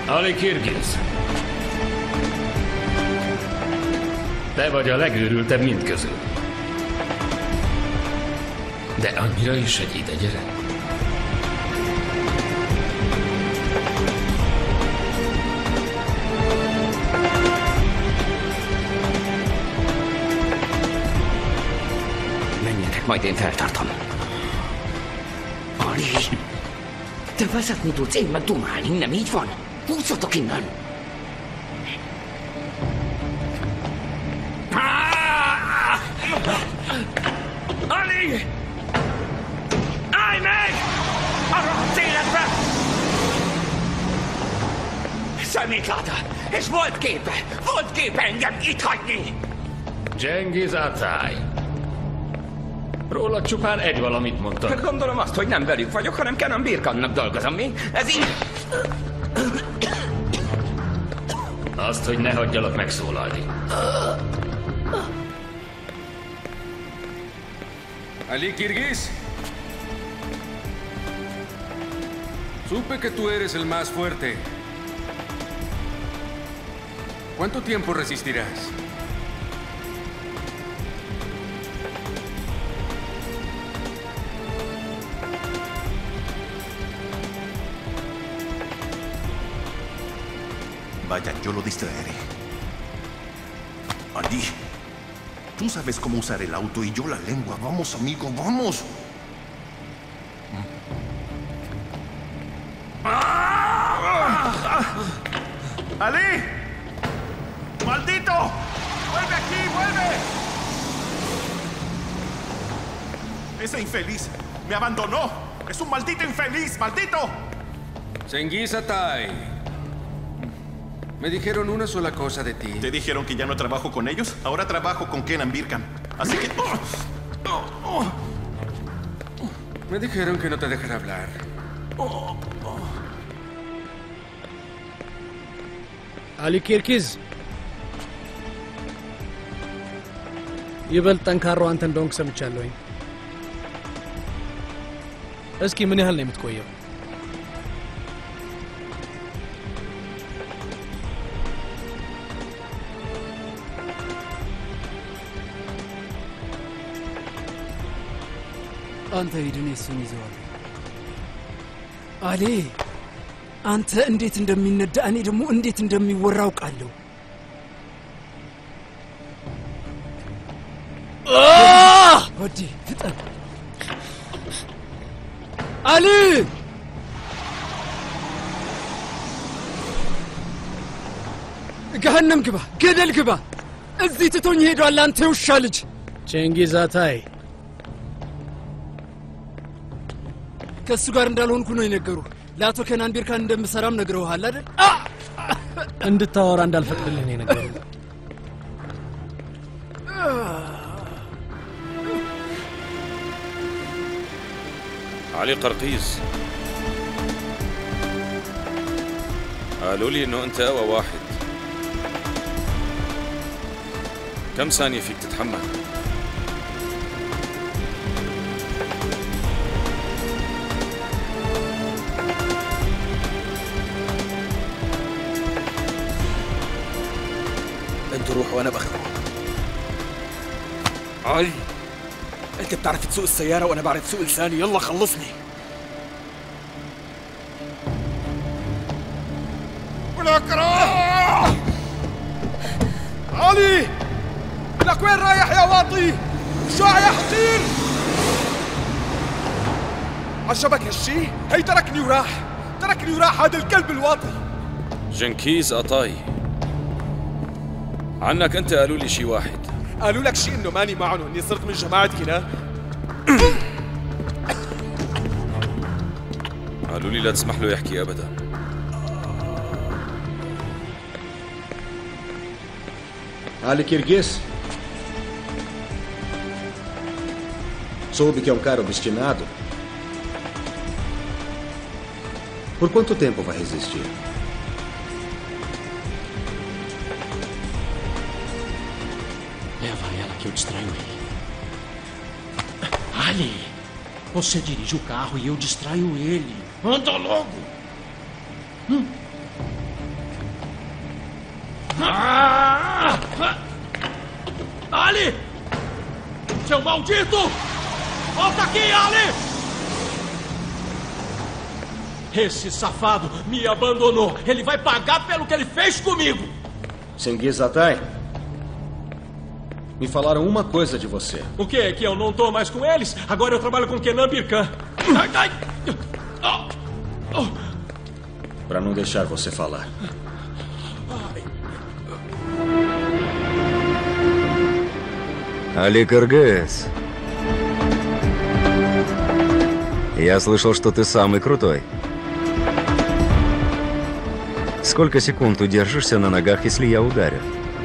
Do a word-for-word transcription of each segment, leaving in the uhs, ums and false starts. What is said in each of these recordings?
Ali Kirgiz. Te vagy a legőrültebb mindközül. De annyira is egy ide gyere. Menjetek, majd én feltartom. Ali, te vezetni tudsz, én meg dumálni, nem így van? Húzzatok innen! Ali! Állj meg! A rohadt életbe! Szemétláda! És volt képe! Volt képe engem itt hagyni! Cengiz Atai. Róla csupán egy valamit mondtak. Gondolom azt, hogy nem velük vagyok, hanem Kenan Birkannak dolgozom, mi? Ez így... Azt, hogy ne hagyjalak megszólalni. Ali Kirgiz. Supe que tú eres el más fuerte. ¿Cuánto tiempo resistirás? Vaya, yo lo distraeré. Ali, tú sabes cómo usar el auto y yo la lengua. Vamos, amigo, vamos. ¡Ali! ¡Maldito! ¡Vuelve aquí, vuelve! Ese infeliz me abandonó. Es un maldito infeliz, maldito. Cengiz Atai. Me dijeron una sola cosa de ti. ¿Te dijeron que ya no trabajo con ellos? Ahora trabajo con Kenan Birkan. Así que... Me dijeron que no te dejará hablar. Ali Kirgiz ይበልጥ ጠንካራው አንተ እንደሆንክ ሰምቻለሁኝ። እስኪ ምን ያህል ነው የምትቆየው? አንተ ሂድን እሱን ይዘዋል። አሊ አንተ እንዴት እንደሚነዳ እኔ ደግሞ እንዴት እንደሚወራው ቃለው። አህ ወዲ ፍጠን አሊ ገሃነም ግባ፣ ገደል ግባ። እዚህ ትቶኝ ሄዷል አንተ ውሻ ልጅ። cengiz Atai ከሱ ጋር እንዳልሆንኩ ነው የነገሩ። ለአቶ ከናን ቢርካን እንደምሰራም ነግረውሃል አይደል? እንድታወራ እንዳልፈቅድልህ ነው የነገሩ። علي قرقيز قالوا لي انه انت اقوى واحد. كم ثانية فيك تتحمل؟ انتوا روحوا وانا باخدكم. علي انت بتعرف تسوق السيارة وانا بعرف سوق لساني، يلا خلصني. بنكره علي لك وين رايح يا واطي؟ شاع يا حقير. عجبك هالشي؟ هي تركني وراح، تركني وراح هذا الكلب الواطي. جنكيز أطاي عنك انت قالوا لي شي واحد. قالوا لك شي انه ماني معهم واني صرت من جماعة كنان؟ قالوا لي لا تسمح له يحكي ابدا. Ali Kirgiz, soube que é um cara obstinado. Por quanto tempo vai resistir? Leva ela que eu distraio ele. Ali, você dirige o carro e eu distraio ele. Anda logo! Hum. Ali! Seu maldito! Volta aqui, Ali! Esse safado me abandonou. Ele vai pagar pelo que ele fez comigo. Cengiz Atay, me falaram uma coisa de você. O quê? Que eu não tô mais com eles? Agora eu trabalho com Kenan Birkan. Ai, ai. Oh. Oh. Para não deixar você falar. Али Кыргыз. Я слышал, что ты самый крутой. Сколько секунд удержишься на ногах, если я ударю?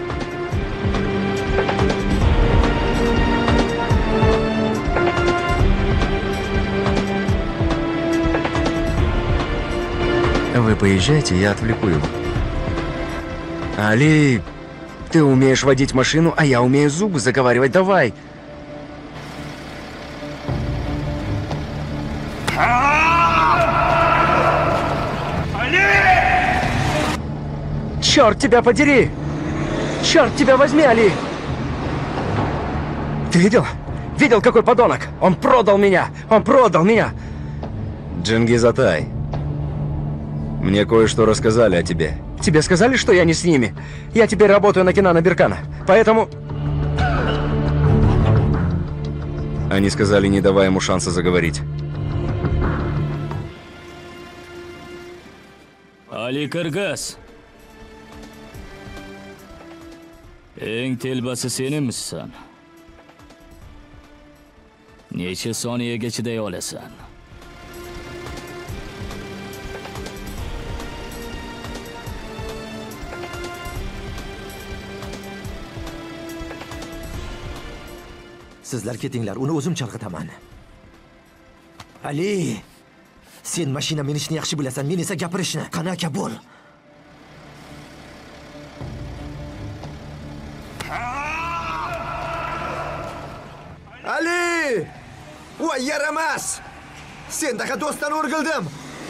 Вы поезжайте, я отвлеку его. Али, ты умеешь водить машину, а я умею зубы заговаривать. Давай! Черт тебя подери! Черт тебя возьми, Али! Ты видел? Видел, какой подонок? Он продал меня! Он продал меня! Джингиз Атай, мне кое-что рассказали о тебе. Тебе сказали, что я не с ними? Я теперь работаю на Кенана Биркана, поэтому... Они сказали, не давая ему шанса заговорить. Ali Kırgız. Eng telbasi senimisan. Necha soniyagacha chiday olasan? Sizlar ketinglar, uni o'zim chalg'itaman. Ali, sen mashina minishni yaxshi bilasan, men esa gapirishni. Qani aka bo'l. Ali! Voy yaramas! Sendaqa do'stdan o'rgildim.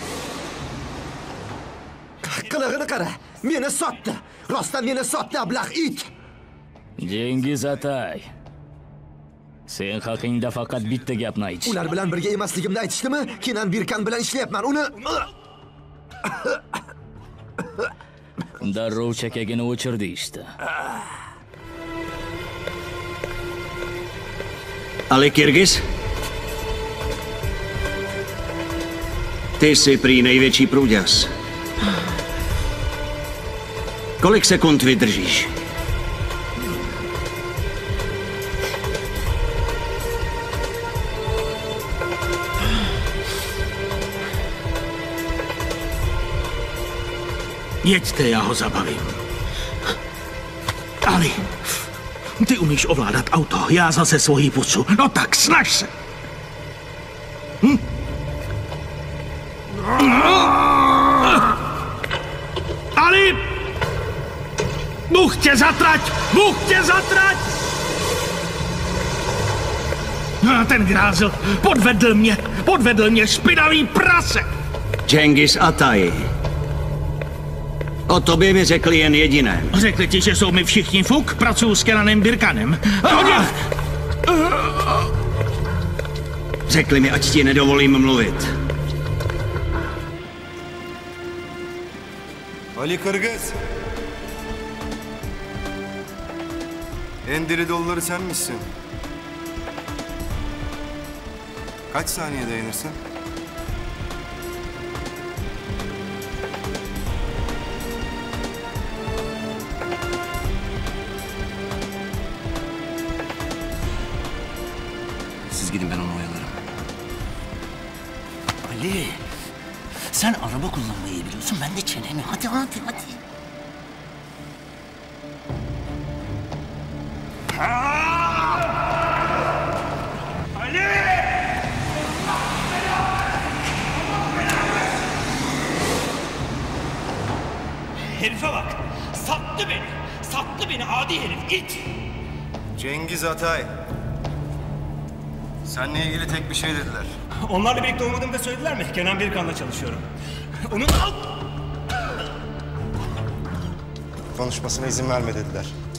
Qilig'ini qara. Meni sotdi. Rostdan meni sotdi, ablah it. Cengiz Atay. Sen haqingda faqat bitta gapni ayt. Ular bilan birga emasligimni aytishdimi? Kenan Birkan bilan ishlayapman. Uni darrov chakagini o'chirdi işte. Ali Kyrgyz? Ty jsi prý největší průděs. Kolik sekund vydržíš? Jeďte, já ho zabavím. Ali, ty umíš ovládat auto, já zase svojí pusu. No tak, snaž se. Hm? Ali! Bůh tě zatrať! Bůh tě zatrať! No, ten grázl podvedl mě, podvedl mě špinavý prase! Cengiz Atai. O tobě mi řekli jen jediné. Řekli ti, že jsou mi všichni fuk, pracuju s Kenanem Birkanem. Ah! Řekli mi, ať ti nedovolím mluvit. Ali Kırgız. En diri dolları sen misin? Kaç saniye dayanırsın? Siz gidin, ben onu oyalarım. Ali, sen araba kullanmayı iyi biliyorsun, ben de çenemi. Hadi hadi hadi. Ali! Herife bak, sattı beni. Sattı beni adi herif, it. Cengiz Atay. Seninle ilgili tek bir şey dediler. Onlarla birlikte olmadığımı da söylediler mi? Kenan Birkan'la çalışıyorum. Onun... konuşmasına izin verme dediler.